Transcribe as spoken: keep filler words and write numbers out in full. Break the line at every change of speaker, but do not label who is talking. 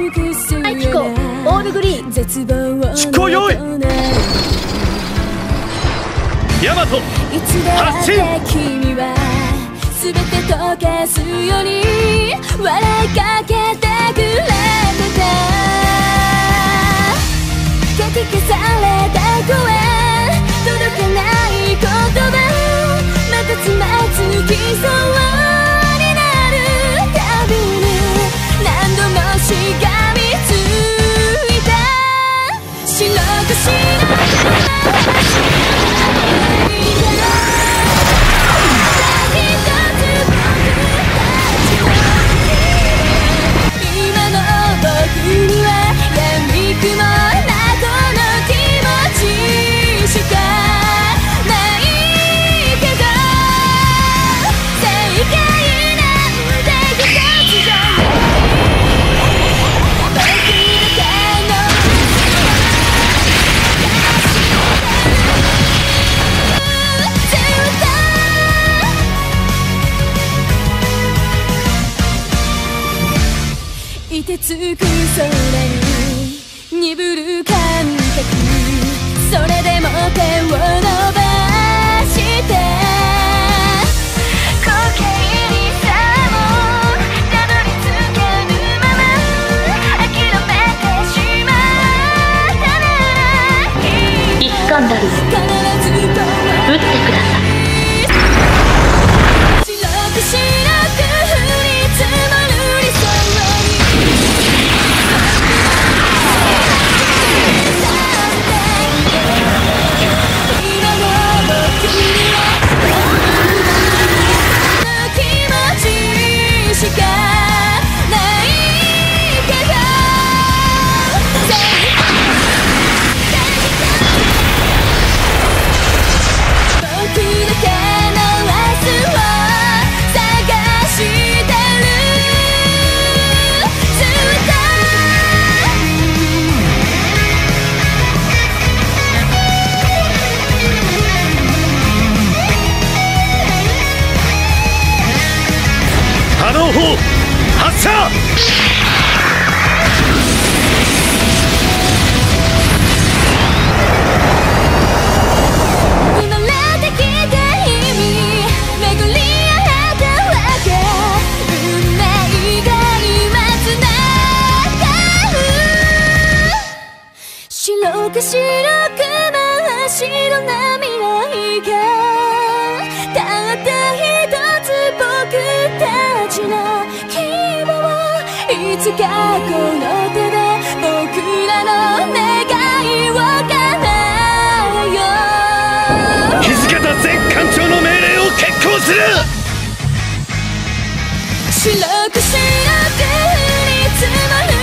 アイキコオールグリーン絶望
出航用意。ヤマト発進。
君は全て溶けすように笑いかけてくれてた。かき消された声届かない言葉またつまずきそうになるたびに何度もしがみついた。白く白今の僕には闇雲なこの気持ちしかないけど正解なんて一つじゃない僕だけの凍てつく空に鈍る感覚それでも手を伸ばして滑稽にさもたどり着けぬまま諦めてしまったなら
イスカンダル
必ずと
撃ってください。
白く白く降り積もる理想に今の僕には気持ちしかないけど僕だけの明日を探してるずっと
波動砲発射。
生まれてきた意味巡り合えたわけ運命が今つながる白く白く真っ白な未来がたった一つ僕たちの希望いつかこの手で僕らの願いを叶えよう。
日付と全艦長の命令を決行する。
白く白く降り積もる